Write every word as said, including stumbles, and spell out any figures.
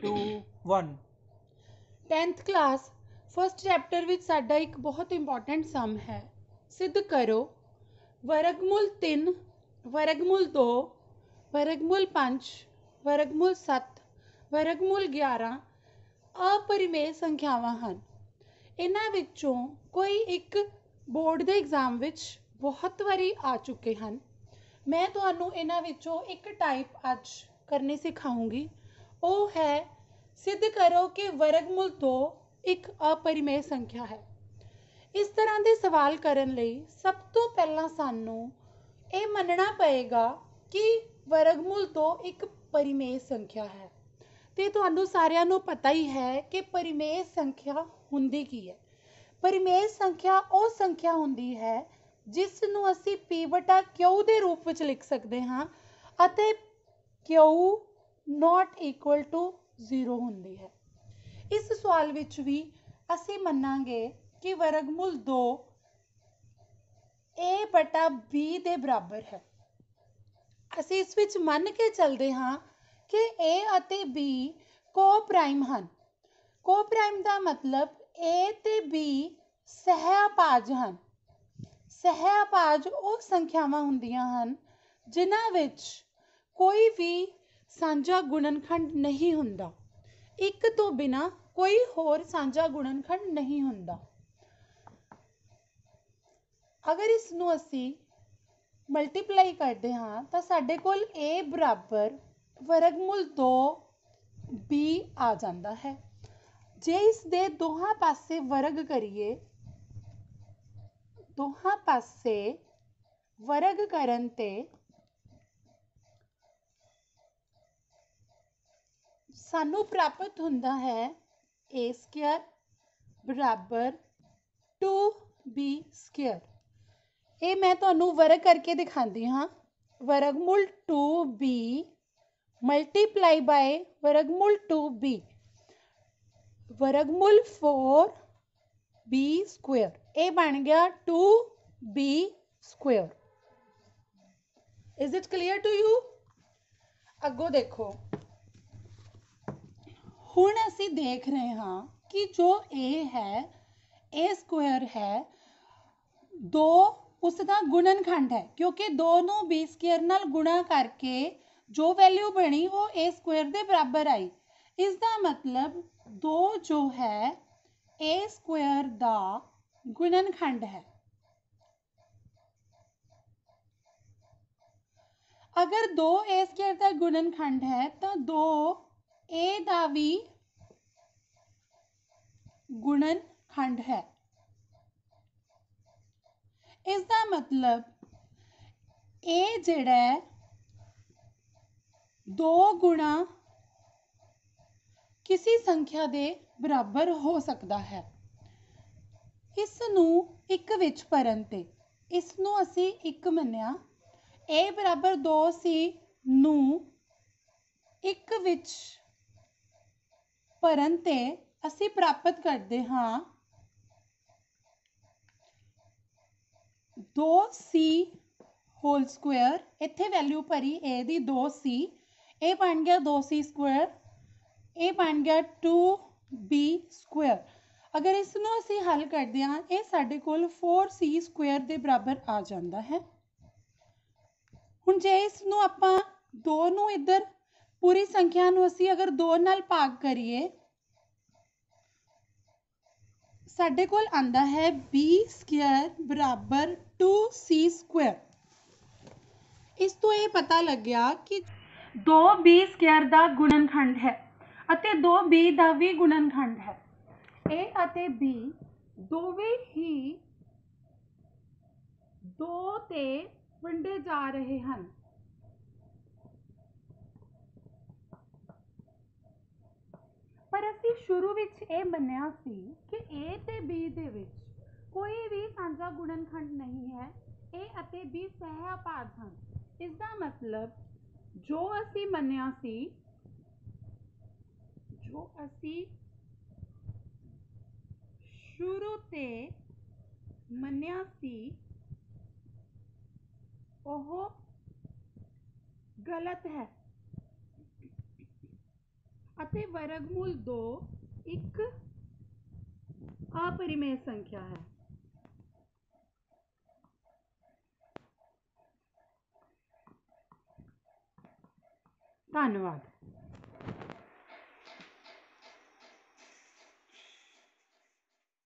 To one. Tenth class first chapter विच साडा एक बहुत इंपॉर्टेंट सम है। सिद्ध करो वर्गमूल तीन, वर्गमूल दो, वर्गमूल पाँच, वर्गमूल सत्त, वर्गमूल ग्यारह अपरिमेय संख्यावां हन। इन्हां विचों कोई एक बोर्ड दे एग्जाम विच बहुत वारी आ चुके हैं। मैं तुहानूं इन्हां विचों एक टाइप अज करनी सिखाऊंगी। वो है सिद्ध करो कि वर्गमूल दो एक अपरिमेय संख्या है। इस तरह के सवाल करने लई सब तो पहला सानू ये मनना पएगा कि वर्गमूल दो एक परिमेय संख्या है। तो तुहानू सारिਆਂ ਨੂੰ पता ही है कि परिमेय संख्या हुंदी की है। परिमेय संख्या वो संख्या हुंदी है जिस नूं असीं पी बटा क्यू के रूप में लिख सकते हाँ अते Q not equal to zero हुंदी है। इस सवाल विच भी असीं मन्नांगे कि वर्गमूल दो ए बटा बी के बराबर है। असीं इस विच मन के चलते हाँ कि ए अते बी को प्राइम हन। को प्राइम का मतलब ए ते बी सहअपाज हन। सहअपाज वो संख्यावां हुंदियां हन जिन्हां विच कोई भी सांझा गुणनखंड नहीं हुंदा। एक तो बिना कोई होर सांझा गुणनखंड नहीं हुंदा। अगर इसनूं असीं मल्टीप्लाई करते हाँ तो साडे कोल ए बराबर वर्गमूल दो बी आ जाता है। जे इस दे दोहां पासे वर्ग करिए, दोहां पासे वर्ग करन ते सानू प्राप्त हुंदा है ए स्क्वायर बराबर टू बी स्क्वायर। ये मैं तुहानू वर्ग करके दिखाती हाँ। वर्गमूल टू बी मल्टीप्लाई बाय वर्गमूल टू बी वर्गमूल फोर बी स्क्वायर। ये बन गया two B square. Is it clear to you? अगो देखो हुण असी देख रहे हाँ कि जो ए है ए स्क्वायर है दो उसका गुणनखंड है क्योंकि दो नूं बी स्क्वायर नाल गुणा करके जो वैल्यू बनी वो ए स्क्वायर के बराबर आई। इसका मतलब दो जो है ए स्क्वायर का गुणनखंड है। अगर दो ए स्क्वायर का गुणनखंड है तो दो ए का भी गुणनखंड है। इसका मतलब ए जिहड़ा है दो गुणा किसी संख्या के बराबर हो सकता है। इस नूं एक विच भरन ते इस नूं असी एक मन्निया ए बराबर दो सी नूं एक विच भरन ते असी प्राप्त करते हाँ दो सी होल स्क्वायर। इत्थे वैल्यू भरी ए दी दो सी, ए बन गया दो सी स्क्वायर, ए बन गया टू बी स्क्वायर। अगर इसनों असी हल करते हैं ये साडे कोल फोर सी स्क्वायर के बराबर आ जाता है। हुण जे इसनों आपां दो नूं इधर पूरी संख्या नूं असी अगर दो नाल भाग करिए साडे कोल आंदा है बी स्क्वायर बराबर टू सी स्क्वायर। इस तो ये पता लग गया कि दो बी स्क्वायर का गुणनखंड है अते दो बी का भी गुणनखंड है। ए अते बी दोवें ही दो ते वंडे जा रहे हैं। पर असी शुरू विच ए मन्निया सी कि ए ते बी दे विच कोई भी सांझा गुणनखंड नहीं है। ए अते बी सहअपाज हैं। इसका मतलब जो असी मन्निया सी जो असी शुरू ते मन्निया सी ओह गलत है। ਅਤੇ ਵਰਗਮੂਲ ਦੋ ਇੱਕ अपरिमेय संख्या है। धन्यवाद।